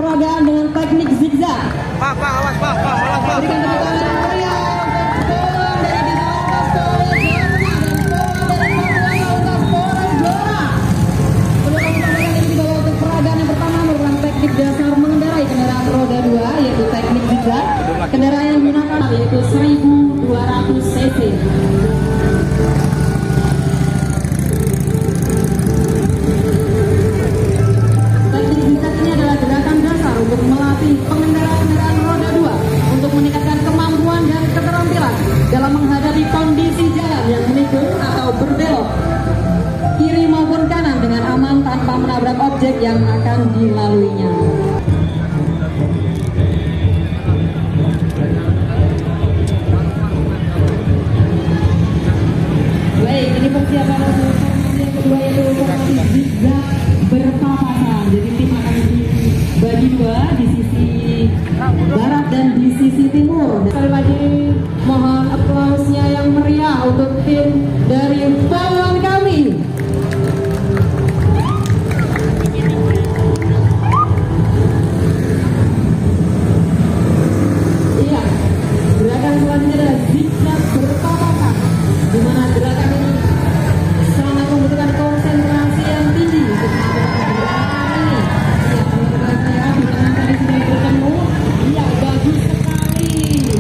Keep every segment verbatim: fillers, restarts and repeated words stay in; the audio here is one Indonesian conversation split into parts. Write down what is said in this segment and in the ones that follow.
peragaan dengan teknik zigzag. Pak, Pak, awas, Pak, Pak, awas, Pak. Berikan tepuk tangan yang meriah untuk Polres Blora. Sebelum kami ini dibawa untuk peragaan yang pertama merupakan teknik dasar mengendarai kendaraan roda dua, yaitu teknik zigzag. Kendaraan yang digunakan yaitu seribu dua ratus cc. Teknik zigzag ini adalah gerakan dasar untuk melatih pengendara kendaraan roda dua untuk meningkatkan kemampuan dan keterampilan dalam menghadapi kondisi jalan yang menikung atau berbelok kiri maupun kanan dengan aman tanpa menabrak objek yang akan dilaluinya. Baik, ini persiapan untuk formasi yang kedua yaitu formasi zigzag berpapasan. Jadi tim akan dibagi dua di sisi barat dan di sisi timur. Sekali lagi mohon aplausnya yang meriah untuk tim dari poluan kami. Iya, gerakan selanjutnya adalah zigzag berpapasan, di mana gerakan ini sangat membutuhkan konsentrasi yang tinggi untuk melakukan gerakan ini. Iya, teman-teman saya di tangan tadi sudah bertemu. Iya, bagus sekali.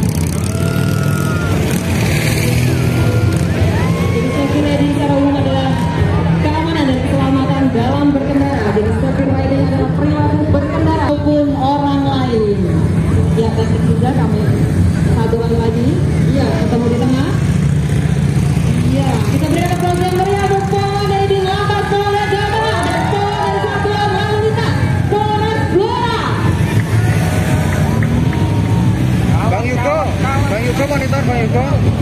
Jadi safety riding secara umum adalah keamanan dan keselamatan dalam berkendara. Jadi safety riding adalah perilaku berkendara maupun orang lain. Ya, teknik juga kami satu kali lagi. Iya, ketemu di tengah. Iya, kita berikan aplaus yang meriah untuk Polwan dari di Lantas Polda Jawa Tengah dan Polwan dari Satuan Lalu Lintas Polres Blora. Bang Yugo, Bang Yugo monitor, Bang Yugo.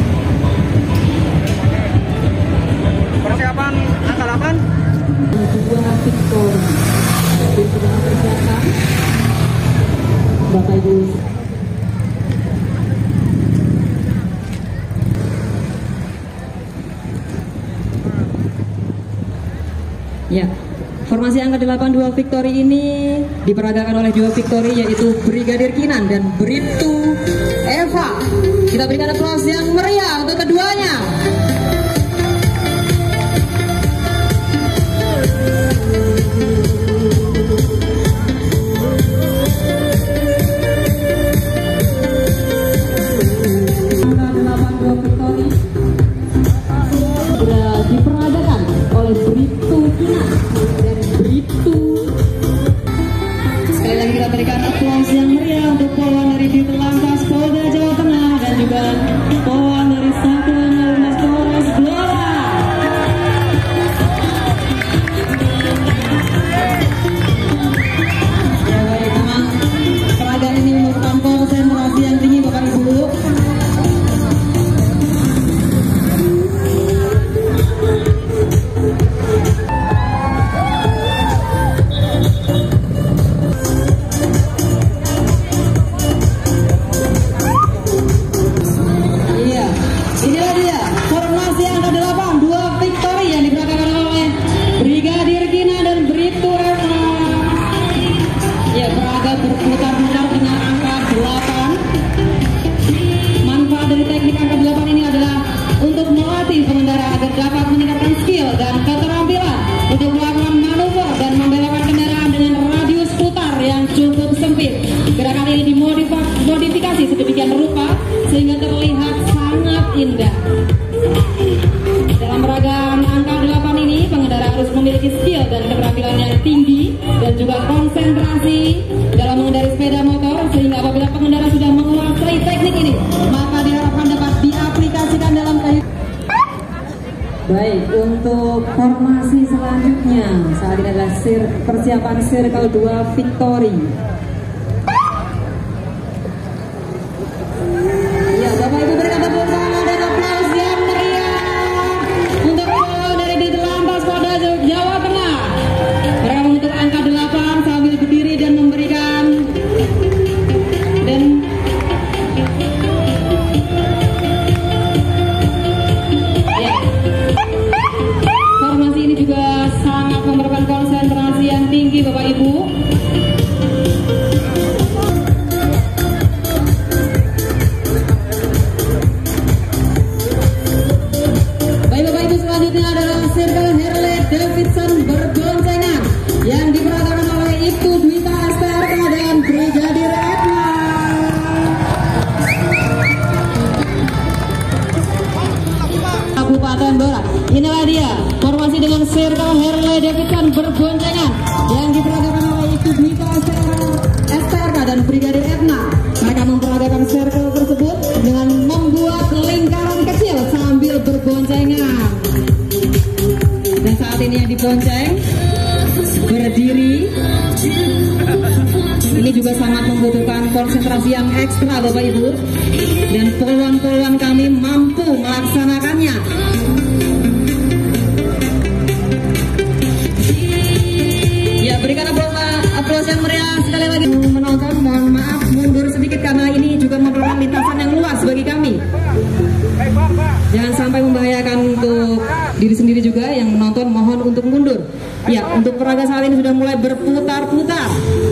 Persiapan angka delapan. Dua victory. Tim sudah mempersiapkan. Bapak Ibu. Ya, formasi angka delapan dua Victory ini diperagakan oleh dua Victory yaitu Brigadir Kinan dan Bribtu Eva. Kita berikan aplaus yang meriah untuk keduanya. Angka delapan dua Victory sudah diperagakan oleh Bribtu Kinan dan Bribtu. Sekali lagi kita berikan aplaus yang meriah untuk Polwan dari Ditlantas Polda Jawa Tengah dan juga Polwan dari Satuan Lalu Lintas Polres Blora. Ya baik, memang peragaan ini memerlukan konsentrasi yang tinggi Bapak Ibu. Berputar-putar dengan angka delapan. Manfaat dari teknik angka delapan ini adalah untuk melatih pengendara agar dapat meningkatkan skill dan keterampilan untuk melakukan manuver dan membelokkan kendaraan dengan radius putar yang cukup sempit. Gerakan ini dimodifikasi sedemikian rupa sehingga terlihat sangat indah. Dalam peragaan angka delapan ini, pengendara harus memiliki skill dan keterampilan yang tinggi dan juga konsentrasi dalam mengendarai sepeda motor, sehingga apabila pengendara sudah menguasai teknik ini, maka diharapkan dapat diaplikasikan dalam kehidupan. Baik, untuk formasi selanjutnya saat ini adalah sir, persiapan Circle dua Victory. Ya, Bapak Ibu berikan tepuk tangan dan aplaus yang meriah untuk Polwan dari Ditlantas Polda Jawa Tengah. Mereka untuk angka delapan sambil berdiri dan memberikan dan ya, formasi ini juga sangat memerlukan konsentrasi yang tinggi Bapak Ibu. ini juga sangat membutuhkan konsentrasi yang ekstra Bapak Ibu, dan poluan-poluan kami mampu melaksanakannya. Ya, berikan aplaus yang meriah sekali lagi. Menonton, mohon maaf mundur sedikit karena ini juga merupakan lintasan yang luas bagi kami. Jangan sampai membahayakan untuk diri sendiri juga. Yang menonton mohon untuk mundur. Ya, untuk peraga saat ini sudah mulai berputar-putar.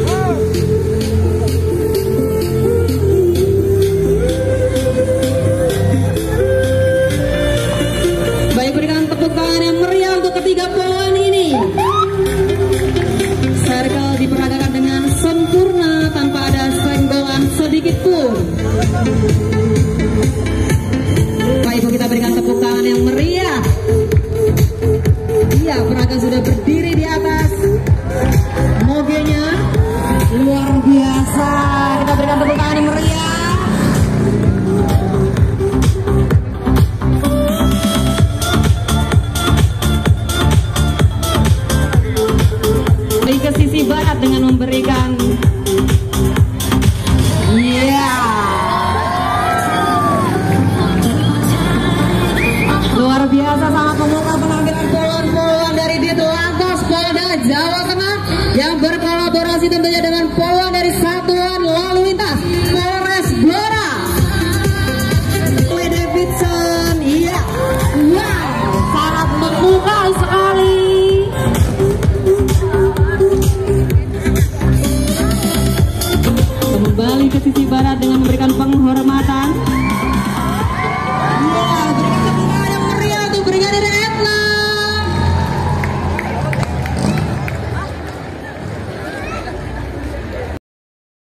Baik, berikan tepuk tangan yang meriah untuk ketiga poluan ini. Circle diperagakan dengan sempurna tanpa ada senggolan sedikit pun. Bapak Ibu, kita berikan tepuk tangan yang meriah. Iya, peraga sudah berdiri di atas mogenya. Luar biasa. Kita berikan tepuk tangan yang meriah. Ke sisi barat dengan memberikan iya luar biasa, sangat memukau penampilan poluan-poluan dari Ditlantas Polda Jawa Tengah yang berkolaborasi tentunya dengan poluan dari Satuan Lalu Lintas Polres Blora. Harley Davidson, iya, wow, sangat memukau sekali. Kembali ke sisi barat dengan memberikan penghormatan.